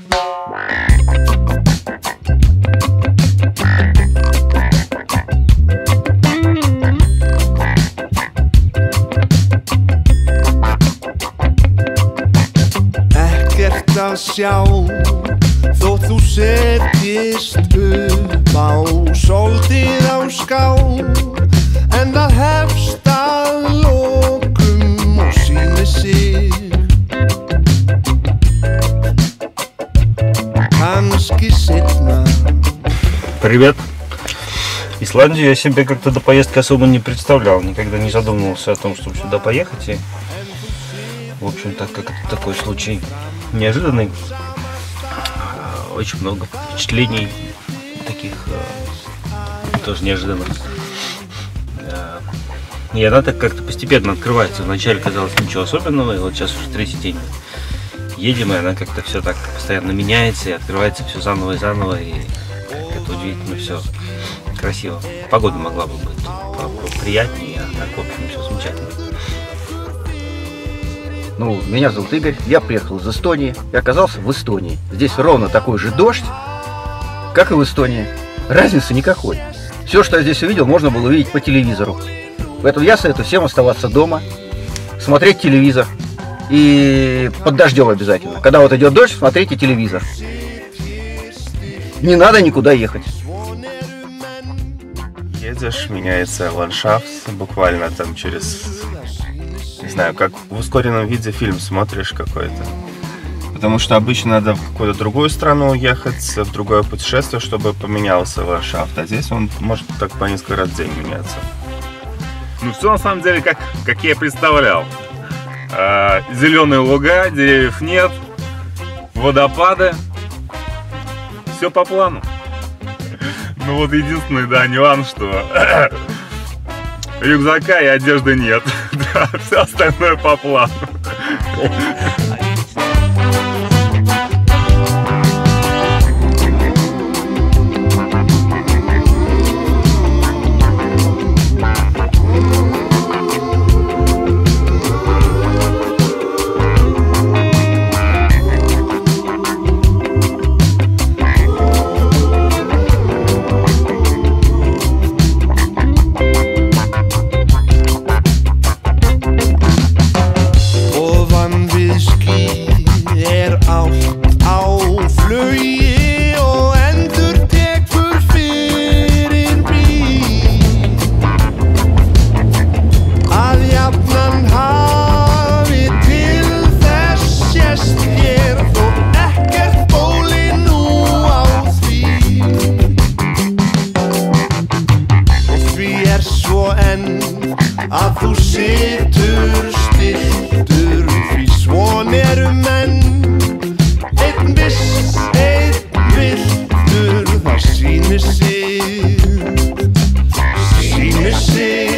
Ekkert að sjá þótt þú setjist upp á soldið á ská, en það hefst að lokum og sýnir sig kannski seinna. Привет! Исландию я себе как-то до поездки особо не представлял, никогда не задумывался о том, чтобы сюда поехать. И, в общем, так как это такой случай неожиданный, очень много впечатлений таких тоже неожиданных. И она так как-то постепенно открывается. Вначале казалось ничего особенного, и вот сейчас уже третий день едем, и она как-то все так постоянно меняется, и открывается все заново и заново, и это удивительно все красиво. Погода могла бы быть приятнее, а так, в общем, все замечательно. Ну, меня зовут Игорь, я приехал из Эстонии и оказался в Эстонии. Здесь ровно такой же дождь, как и в Эстонии. Разницы никакой. Все, что я здесь увидел, можно было увидеть по телевизору. Поэтому я советую всем оставаться дома, смотреть телевизор. И под дождем обязательно. Когда вот идет дождь, смотрите телевизор. Не надо никуда ехать. Едешь, меняется ландшафт, буквально там через, не знаю, как в ускоренном виде фильм смотришь какой-то. Потому что обычно надо в какую-то другую страну уехать, в другое путешествие, чтобы поменялся ландшафт. А здесь он может так по несколько раз в день меняться. Ну все на самом деле как я представлял. Зеленые луга, деревьев нет, водопады, все по плану. Ну вот единственный, да, нюанс, что рюкзака и одежды нет, да, все остальное по плану. Að þú situr stilltur, því svon eru menn. Einn viss, einn villtur, það sýnir sig, sýnir sig.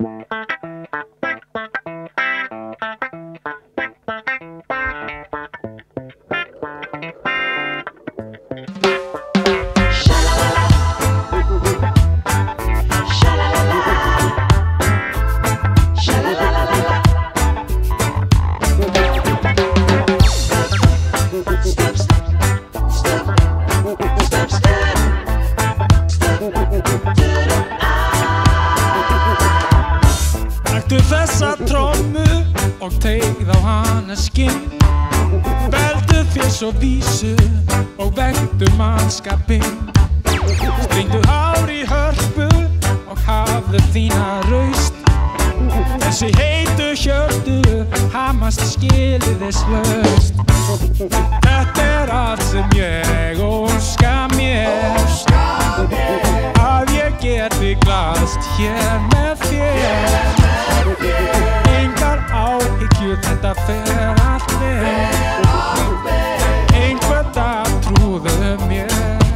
Taktu þessa trommu og teygð á hana skinn. Veldu þér svo vísu og vektu mannskapinn. Strengdu hár í hörpu og hafðu þína raust. Þessi heitu hjörtu hamast skilyrðislaust. Þetta allt sem ég óska mér, að ég geti glaðst hér með þér. Engar áhyggjur, þetta fer allt vel. Einhvern dag trúðu mér.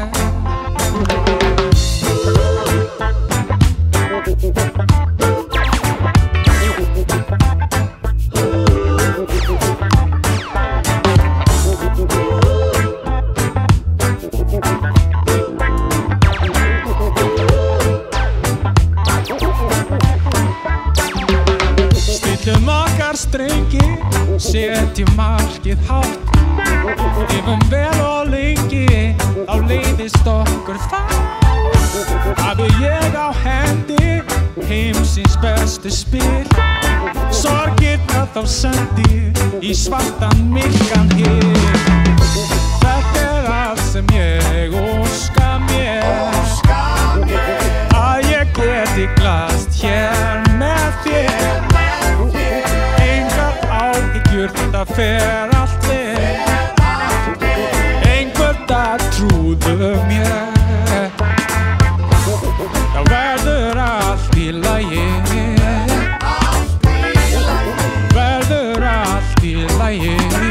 Stillum okkar strengi, setjum markið hátt. Lifum vel og lengi, þá leiðist okkur það. Hafi ég á hendi heimsins bestu spil. Sorgirnar þá sendi í svartan myrkan hil. Þetta allt sem ég óska mér, að ég geti glaðst hér með þér. Engar áhyggjur, þetta fer allt vel. Einhvern dag trúðu mér. Já, verður allt í lagi. Verður allt í lagi.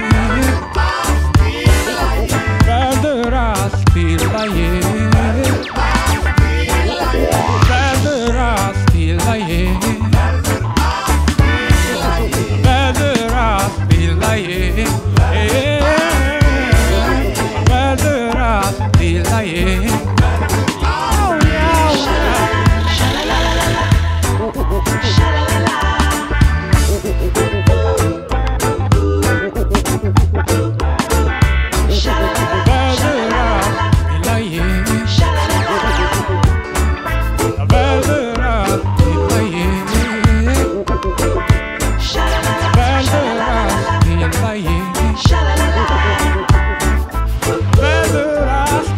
Verður allt í lagi. Verður allt í lagi. Verður allt í lagi. Verður allt í lagi. Verður allt